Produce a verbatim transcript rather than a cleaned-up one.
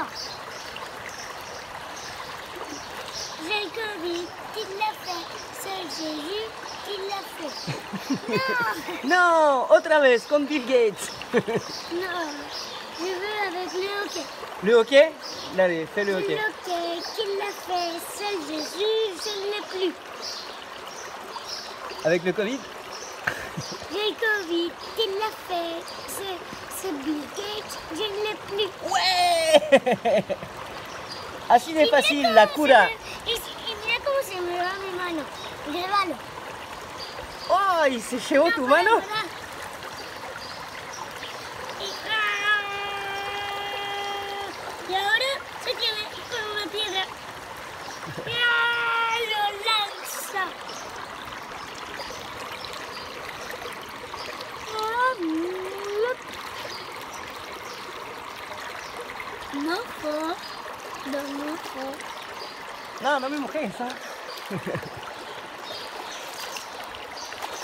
J'ai le Covid qui l'a fait. C'est Jésus qui l'a fait. Non. Non, otra vez, con Bill Gates. Non. Je veux avec le hockey. Le hockey? Allez, fais le C'est hockey. le hockey qui l'a fait. C'est Jésus, je ne l'ai plus. Avec le Covid? J'ai le Covid qui l'a fait. C'est, c'est Bill Gates, je ne l'ai plus. Ouais. Así de Y mira fácil, cómo la se cura. me- Y, y mira cómo se me va mi mano. Llévalo. ¡Ay! ¿Se llevó tu No, mano? pará, pará. Y, ¡ah! Y ahora se queda con una piedra. ¡Ah! Lo lanza. Mojo. Lo mojo. No, no me mojé, ¿sabes?